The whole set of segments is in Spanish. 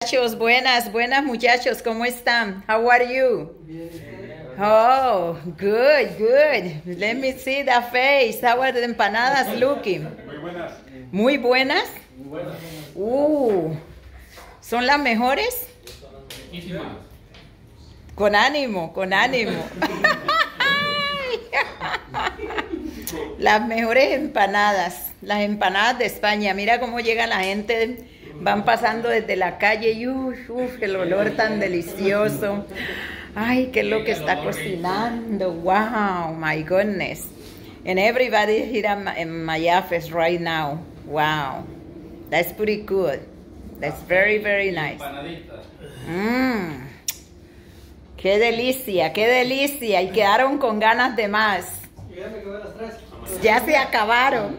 Muchachos, buenas muchachos, ¿cómo están? How are you? Oh, good. Let me see the face. How are the empanadas looking? Muy buenas. ¿Muy buenas? Muy buenas. ¿Son las mejores? Riquísimas. Con ánimo. Las mejores empanadas, las empanadas de España. Mira cómo llega la gente, van pasando desde la calle y el olor tan delicioso. Ay, qué es lo que está cocinando. Wow, my goodness. And everybody here in my office right now. Wow, that's pretty good. That's very nice. Qué delicia. Y quedaron con ganas de más. Ya se acabaron.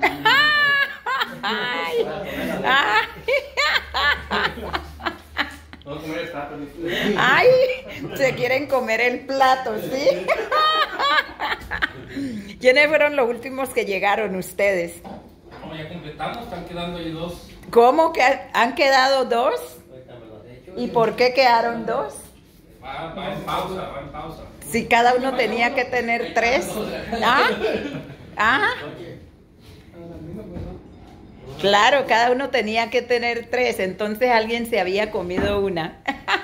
Ay, se quieren comer el plato, ¿sí? ¿Quiénes fueron los últimos que llegaron ustedes? No, ya completamos, están quedando ahí dos. ¿Cómo que han quedado dos? ¿Y por qué quedaron dos? Va en pausa. Si cada uno tenía que tener tres. Claro, cada uno tenía que tener tres, entonces alguien se había comido una.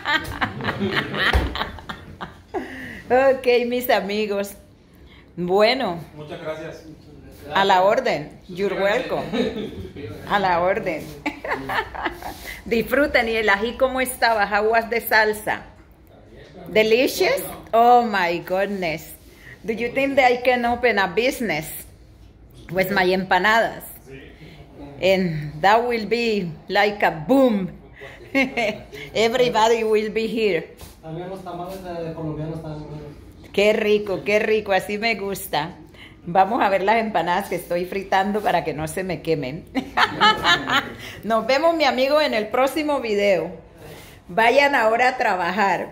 Ok, mis amigos. Bueno. Muchas gracias. A la orden. You're welcome. A la orden. Disfruten. ¿Y el ají cómo estaba? How was the salsa? Delicious? Oh my goodness. Do you think that I can open a business with my empanadas? And that will be like a boom. Everybody will be here. También los tamales de colombianos también. Qué rico, así me gusta. Vamos a ver las empanadas que estoy fritando para que no se me quemen. Nos vemos, mi amigo, en el próximo video. Vayan ahora a trabajar.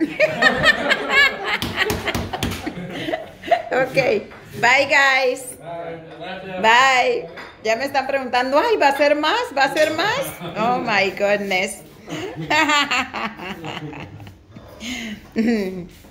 Ok, bye guys. Bye. Ya me están preguntando, ay, ¿va a ser más? Oh my goodness.